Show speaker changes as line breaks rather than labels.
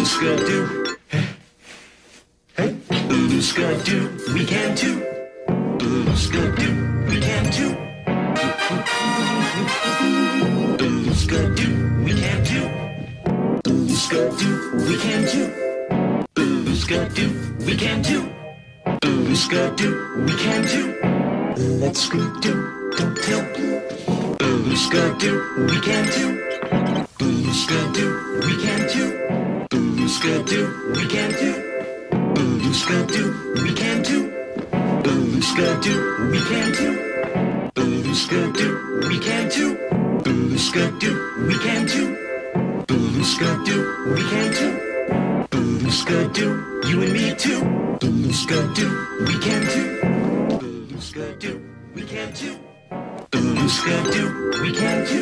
skidoo. Hey, skidoo, we can too. Skidoo, we can too. Skidoo, we can too. Skidoo, we can too. Skidoo, we can too. Skidoo, we can too. Let's skidoo, don't tell. Skidoo, we can too. Skidoo, we can too. Skidoo, we can too. Skidoo, we can too. Skidoo, we can too. Skidoo, we can too. Skidoo, we can too. Skidoo, we can too. Skidoo, you and me too. Skidoo, we can too. Skidoo, we can too. Skidoo, we can too.